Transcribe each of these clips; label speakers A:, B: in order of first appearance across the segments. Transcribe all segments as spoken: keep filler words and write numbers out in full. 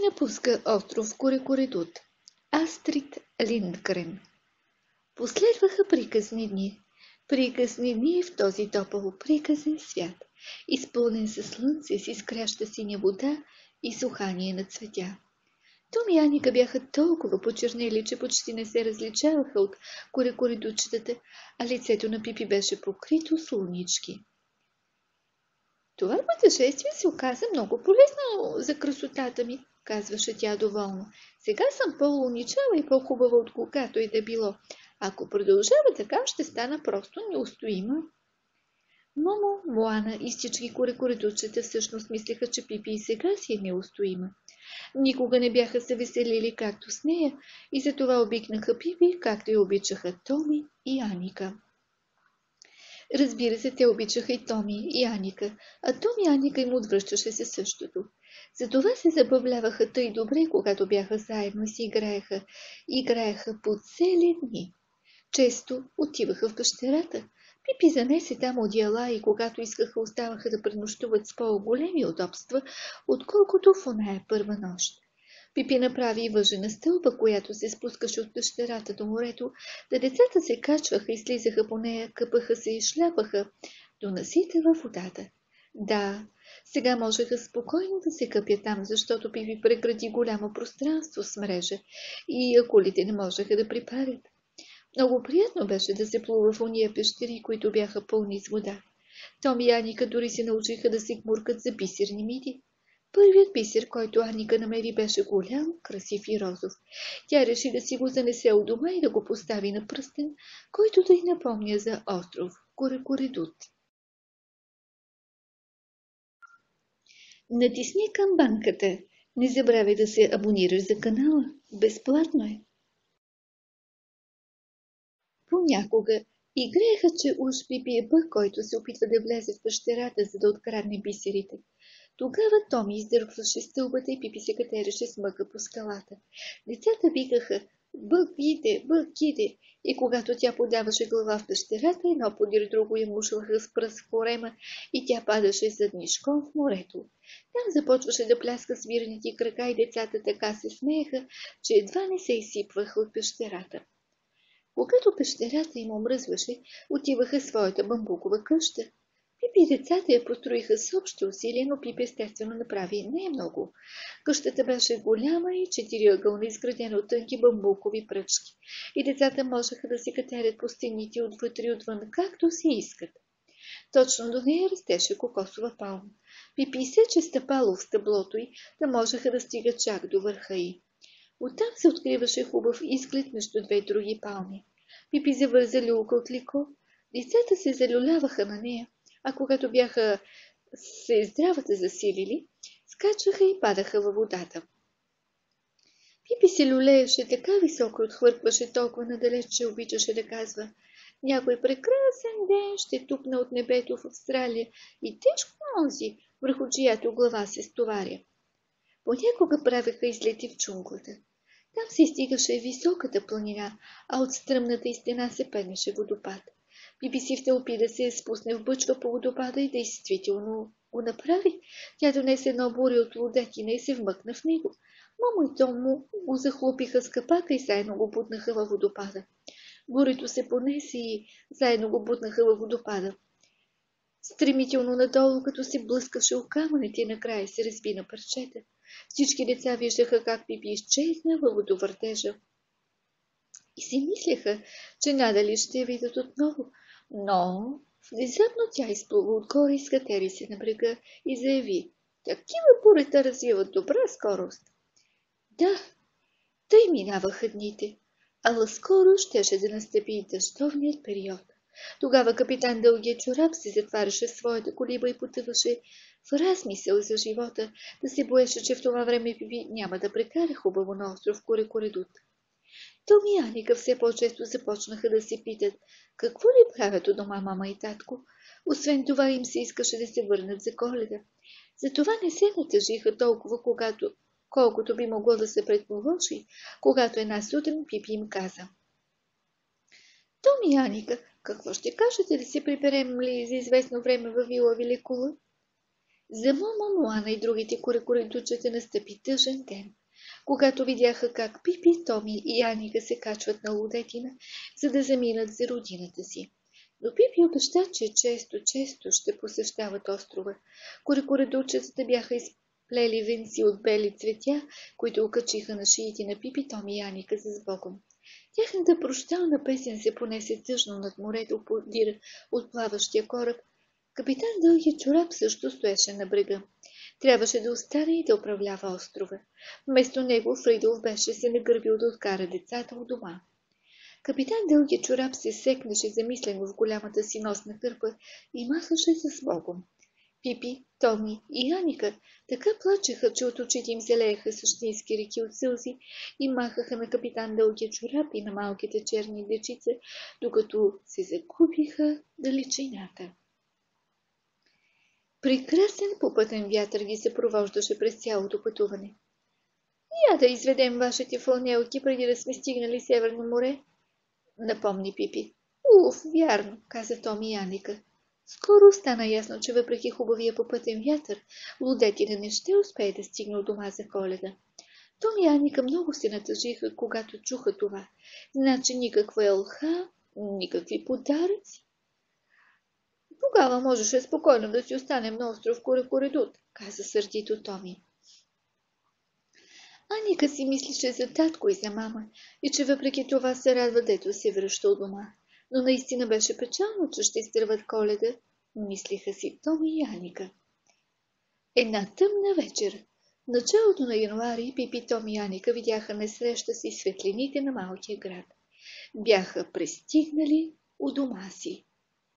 A: напуска остров Корекоредут. Астрид Линдгрен. Последваха приказни дни. Приказни дни в този топъл приказен свят, изпълнен със слънце, с изкряща синя вода и сухание на цветя. Том и Аника бяха толкова почернели, че почти не се различаваха от корекоредучетата, а лицето на Пипи беше покрито с лунички. Това пътешествие се оказа много полезно за красотата ми, казваше тя доволно. Сега съм по-луничава и по-хубава от когато и да било. Ако продължава така, ще стана просто неустоима. Момо, Моана и всички корекоредучета всъщност мислеха, че Пипи и сега си е неустоима. Никога не бяха се веселили както с нея и затова обикнаха Пипи, както и обичаха Томи и Аника. Разбира се, те обичаха и Томи и Аника, а Томи и Аника им отвръщаше се същото. Затова се забавляваха тъй добре, когато бяха заедно и си играеха. Играеха по цели дни. Често отиваха в пещерата. Пипи занесе там одеяла и когато искаха, оставаха да пренощуват с по-големи удобства, отколкото в оная първа нощ. Пипи направи въжена стълба, която се спускаше от пещерата до морето, да децата се качваха и слизаха по нея, къпаха се и шляпаха до насите във водата. Да, сега можеха спокойно да се къпят там, защото Пипи прегради голямо пространство с мрежа и акулите не можеха да припарят. Много приятно беше да се плува в ония пещери, които бяха пълни с вода. Том и Аника дори се научиха да се гмуркат за бисерни миди. Първият бисер, който Аника намери, беше голям, красив и розов. Тя реши да си го занесе у дома и да го постави на пръстен, който да й напомня за остров Корекоредут. Натисни камбанката. Не забравяй да се абонираш за канала. Безплатно е. Понякога играеха, че уж Пипи е бък, който се опитва да влезе в пещерата, за да открадне бисерите. Тогава Томи издърпваше стълбата и Пипи се катереше с мъка по скалата. Децата викаха «Бък иде, бък иде!» И когато тя подаваше глава в пещерата, едно подир друго я мушваха с пръст в корема и тя падаше заднишком в морето. Там започваше да пляска свирените крака и децата така се смееха, че едва не се изсипваха от пещерата. Когато пещерата им омръзваше, отиваха в своята бамбукова къща. Пипи и децата я построиха с общи усилия, но Пипи естествено направи не много. Къщата беше голяма и четириъгълна, изградена от тънки бамбукови пръчки. И децата можеха да се катерят по стените отвътре и отвън, както си искат. Точно до нея растеше кокосова палма. Пипи изсече стъпало в стъблото й, да можеха да стигат чак до върха й. Оттам се откриваше хубав изглед между две други палми. Пипи завърза люлка от лико. Децата се залюляваха на нея, а когато бяха се здравата засилили, скачваха и падаха във водата. Пипи се люлееше така високо и отхвъркваше толкова надалеч, че обичаше да казва: «Някой прекрасен ден ще тупна от небето в Австралия и тежко онзи, върху чиято глава се стоваря». Понякога правеха излети в джунглата. Там се стигаше високата планина, а от стръмната й стена се пенеше водопад. Пипи си втълпи да се спусне в бъчва по водопада и действително го направи. Тя донесе едно буре от лудекина и се вмъкна в него. Мамо и Том му го захлупиха с капака и заедно го бутнаха във водопада. Бурето се понесе и заедно го бутнаха във водопада. Стремително надолу, като се блъскаше о камъните и накрая се разби на парчета. Всички деца виждаха как Пипи изчезна във водовъртежа и си мислеха, че надали ще я видят отново. Но внезапно тя изплува отгоре и скатери се на брега и заяви: «Такива бурета развиват добра скорост». Да, тъй минаваха дните, ала скоро щеше да настъпи и дъждовният период. Тогава капитан Дългия чорап се затваряше в своята колиба и потъваше в размисъл за живота, да се боеше, че в това време Пипи няма да прекара хубаво на остров Корекоредут. Том и Аника все по-често започнаха да се питат какво ли правят у дома мама и татко. Освен това им се искаше да се върнат за Коледа. Затова не се натъжиха толкова, когато, колкото би могло да се предположи, когато една сутрин Пипи им каза: «Том и Аника, какво ще кажете да се приберем ли за известно време във вила Великола?» За Момо, Моана и другите курекуридучета настъпи тъжен ден, когато видяха как Пипи, Томи и Аника се качват на лудетина, за да заминат за родината си. Но Пипи обеща, че често-често ще посещават острова. Курекуридучетата бяха изплели венци от бели цветя, които окачиха на шиите на Пипи, Томи и Аника за сбогом. Тяхната прощална песен се понесе тъжно над морето подир от плаващия кораб. Капитан Дълги чорап също стоеше на брега. Трябваше да остане и да управлява острова. Вместо него Фридолф беше се нагърбил да откара децата от дома. Капитан Дълги чорап се секнеше замислено в голямата си носна кърпа и махаше с Богом. Пипи, Томи и Аника така плачеха, че от очите им зелееха същински реки от сълзи и махаха на капитан Дълги чорап и на малките черни дечица, докато се загубиха далечината. Прекрасен попътен вятър ги съпровождаше през цялото пътуване. Я да изведем вашите фланелки преди да сме стигнали Северно море, напомни Пипи. Уф, вярно, каза Томи и Аника. Скоро стана ясно, че въпреки хубавия попътен вятър, лудетина не ще успее да стигне от дома за Коледа. Томи и Аника много се натъжиха, когато чуха това. Значи никаква елха, никакви подаръци. Тогава можеше спокойно да си останем на остров Курекуредут, каза сърдито Томи. Аника си мислеше за татко и за мама и че въпреки това се радва, дето се връща от дома. Но наистина беше печално, че ще изтърват Коледа, мислиха си Томи и Аника. Една тъмна вечер, в началото на януари, Пипи, Томи и Аника видяха насреща си светлините на малкия град. Бяха пристигнали у дома си.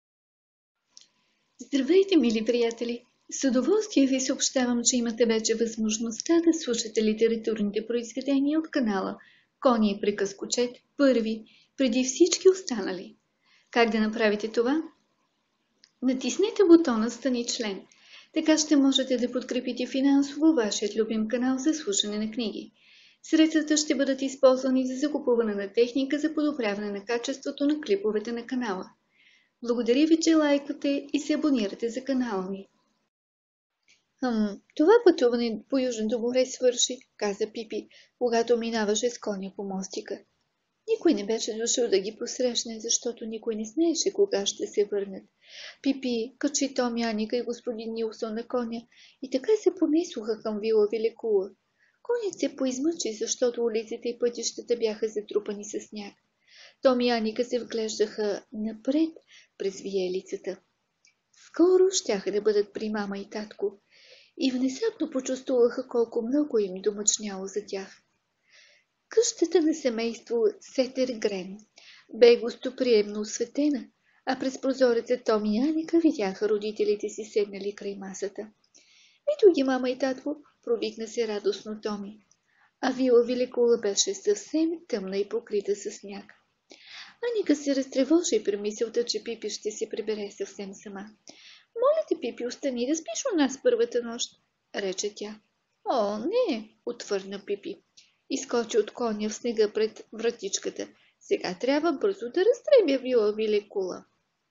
A: Здравейте, мили приятели! С удоволствие ви съобщавам, че имате вече възможността да слушате литературните произведения от канала Кони и приказкочет първи, преди всички останали. Как да направите това? Натиснете бутона «Стани член». Така ще можете да подкрепите финансово вашият любим канал за слушане на книги. Средствата ще бъдат използвани за закупуване на техника за подобряване на качеството на клиповете на канала. Благодаря ви, че лайкате и се абонирате за канала ми. Хм, това пътуване по Южното море свърши, каза Пипи, когато минаваше с коня по мостика. Никой не беше дошъл да ги посрещне, защото никой не знаеше кога ще се върнат. Пипи качи Томи, Аника и господин Нилсон на коня и така се понесоха към вила Великула. Конят се поизмъчи, защото улиците и пътищата бяха затрупани със сняг. Томи и Аника се вглеждаха напред през виелицата. Скоро щяха да бъдат при мама и татко и внезапно почувствуваха колко много им домъчняло за тях. Къщата на семейство Сетергрен бе гостоприемно осветена, а през прозореца Томи и Аника видяха родителите си седнали край масата. Ето ги, мама и татко, провикна се радостно Томи. А вила Великула беше съвсем тъмна и покрита със сняг. Аника се разтревожи при мисълта, че Пипи ще се прибере съвсем сама. Моля те, Пипи, остани да спиш у нас първата нощ, рече тя. О, не, отвърна Пипи. Изкочи от коня в снега пред вратичката. Сега трябва бързо да разтребя вила Великула.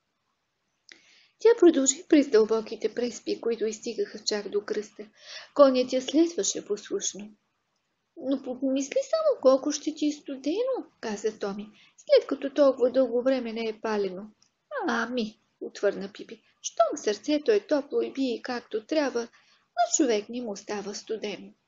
A: Тя продължи през дълбоките преспи, които изстигаха чак до кръста. Конят я следваше послушно. Но помисли само колко ще ти е студено, каза Томи, след като толкова дълго време не е палено. Ами, отвърна Пипи, щом сърцето е топло и бие както трябва, на човек не му става студено.